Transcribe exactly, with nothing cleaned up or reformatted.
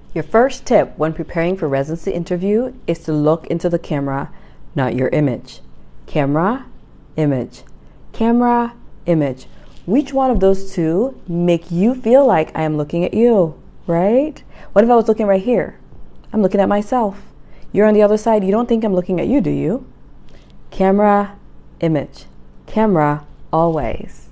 Your first tip when preparing for residency interview is to look into the camera, not your image. Camera, image. Camera, image. Which one of those two make you feel like I am looking at you, right? What if I was looking right here? I'm looking at myself. You're on the other side. You don't think I'm looking at you, do you? Camera, image. Camera, always.